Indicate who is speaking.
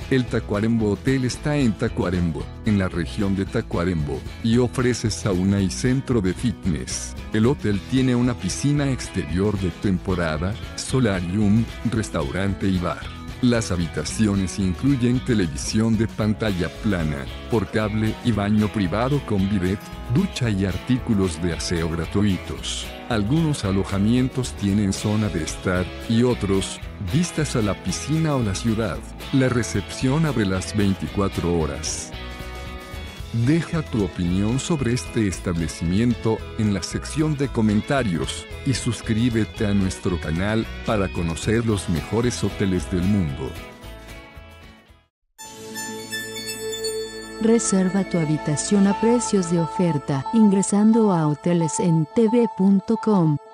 Speaker 1: El Tacuarembó Hotel está en Tacuarembó, en la región de Tacuarembó, y ofrece sauna y centro de fitness. El hotel tiene una piscina exterior de temporada, solarium, restaurante y bar. Las habitaciones incluyen televisión de pantalla plana, por cable y baño privado con bidet, ducha y artículos de aseo gratuitos. Algunos alojamientos tienen zona de estar, y otros, vistas a la piscina o la ciudad. La recepción abre las 24 horas. Deja tu opinión sobre este establecimiento en la sección de comentarios, y suscríbete a nuestro canal para conocer los mejores hoteles del mundo.
Speaker 2: Reserva tu habitación a precios de oferta ingresando a hotelesentv.com.